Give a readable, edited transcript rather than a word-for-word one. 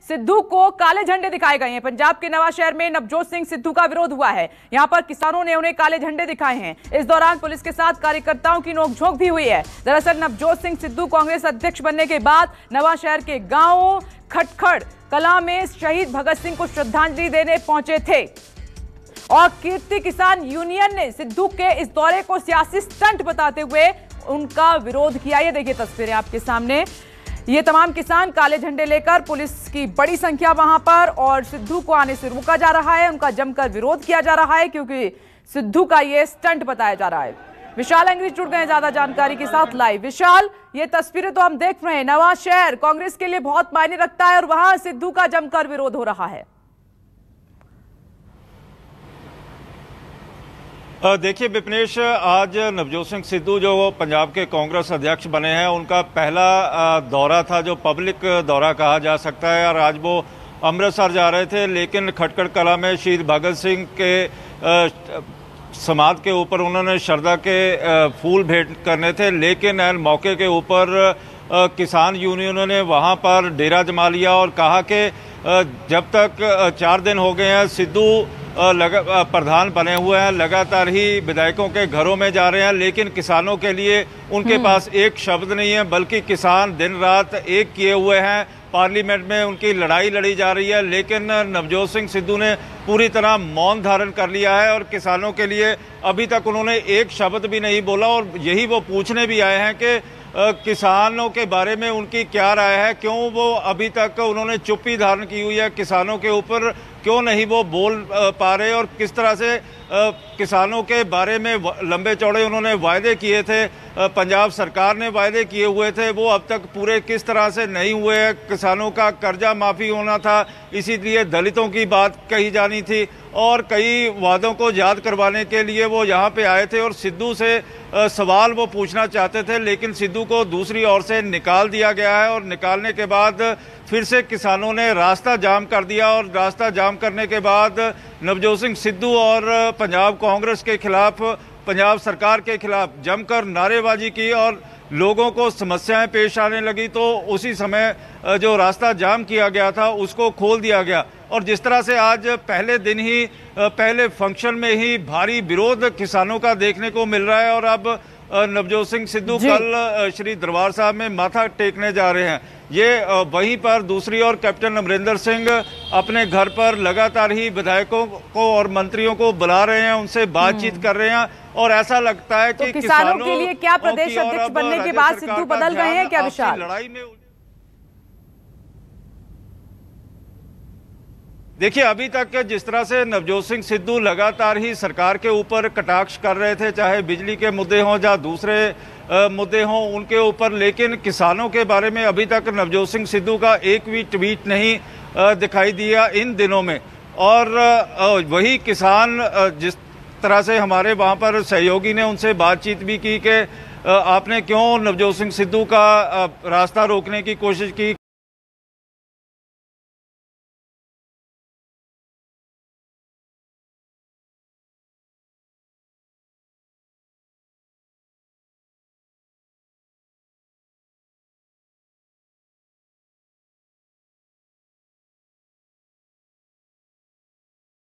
सिद्धू को काले झंडे दिखाए गए हैं। पंजाब के नवांशहर में नवजोत सिंह सिद्धू का विरोध हुआ है। यहां पर किसानों ने उन्हें काले झंडे दिखाए हैं। इस दौरान पुलिस के साथ कार्यकर्ताओं की नोकझोंक भी हुई है। दरअसल नवजोत सिंह सिद्धू कांग्रेस अध्यक्ष बनने के बाद नवांशहर के गांव खटखड़ कला में शहीद भगत सिंह को श्रद्धांजलि देने पहुंचे थे और कीर्ति किसान यूनियन ने सिद्धू के इस दौरे को सियासी स्टंट बताते हुए उनका विरोध किया। ये देखिए तस्वीरें आपके सामने। ये तमाम किसान काले झंडे लेकर, पुलिस की बड़ी संख्या वहां पर, और सिद्धू को आने से रोका जा रहा है। उनका जमकर विरोध किया जा रहा है क्योंकि सिद्धू का ये स्टंट बताया जा रहा है। विशाल अंग्रेज जुड़ गए ज्यादा जानकारी के साथ लाइव। विशाल, ये तस्वीरें तो हम देख रहे हैं, नवांशहर कांग्रेस के लिए बहुत मायने रखता है और वहां सिद्धू का जमकर विरोध हो रहा है। देखिए विपनेश, आज नवजोत सिंह सिद्धू जो पंजाब के कांग्रेस अध्यक्ष बने हैं, उनका पहला दौरा था जो पब्लिक दौरा कहा जा सकता है। और आज वो अमृतसर जा रहे थे, लेकिन खटखड़ कला में शहीद भगत सिंह के समाधि के ऊपर उन्होंने श्रद्धा के फूल भेंट करने थे। लेकिन मौके के ऊपर किसान यूनियनों ने वहां पर डेरा जमा लिया और कहा कि जब तक 4 दिन हो गए हैं सिद्धू प्रधान बने हुए हैं, लगातार ही विधायकों के घरों में जा रहे हैं, लेकिन किसानों के लिए उनके पास एक शब्द नहीं है, बल्कि किसान दिन रात एक किए हुए हैं। पार्लियामेंट में उनकी लड़ाई लड़ी जा रही है, लेकिन नवजोत सिंह सिद्धू ने पूरी तरह मौन धारण कर लिया है और किसानों के लिए अभी तक उन्होंने एक शब्द भी नहीं बोला। और यही वो पूछने भी आए हैं कि किसानों के बारे में उनकी क्या राय है, क्यों वो अभी तक उन्होंने चुप्पी धारण की हुई है, किसानों के ऊपर क्यों नहीं वो बोल पा रहे, और किस तरह से किसानों के बारे में लंबे चौड़े उन्होंने वायदे किए थे, पंजाब सरकार ने वायदे किए हुए थे, वो अब तक पूरे किस तरह से नहीं हुए हैं। किसानों का कर्जा माफ़ी होना था, इसीलिए दलितों की बात कही जानी थी और कई वादों को याद करवाने के लिए वो यहाँ पे आए थे और सिद्धू से सवाल वो पूछना चाहते थे, लेकिन सिद्धू को दूसरी ओर से निकाल दिया गया है। और निकालने के बाद फिर से किसानों ने रास्ता जाम कर दिया और रास्ता जाम करने के बाद नवजोत सिंह सिद्धू और पंजाब कांग्रेस के खिलाफ, पंजाब सरकार के खिलाफ जमकर नारेबाजी की और लोगों को समस्याएं पेश आने लगी। तो उसी समय जो रास्ता जाम किया गया था उसको खोल दिया गया। और जिस तरह से आज पहले दिन ही, पहले फंक्शन में ही भारी विरोध किसानों का देखने को मिल रहा है और अब नवजोत सिंह सिद्धू कल श्री दरबार साहब में माथा टेकने जा रहे हैं। ये वहीं पर दूसरी ओर कैप्टन अमरिंदर सिंह अपने घर पर लगातार ही विधायकों को और मंत्रियों को बुला रहे हैं, उनसे बातचीत कर रहे हैं और ऐसा लगता है कि किसानों के लिए क्या प्रदेश अध्यक्ष बनने के बाद सिद्धू बदल गए हैं क्या विशाल? लड़ाई में देखिए, अभी तक जिस तरह से नवजोत सिंह सिद्धू लगातार ही सरकार के ऊपर कटाक्ष कर रहे थे, चाहे बिजली के मुद्दे हों या दूसरे मुद्दे हों उनके ऊपर, लेकिन किसानों के बारे में अभी तक नवजोत सिंह सिद्धू का एक भी ट्वीट नहीं दिखाई दिया इन दिनों में। और वही किसान, जिस तरह से हमारे वहाँ पर सहयोगी ने उनसे बातचीत भी की कि आपने क्यों नवजोत सिंह सिद्धू का रास्ता रोकने की कोशिश की,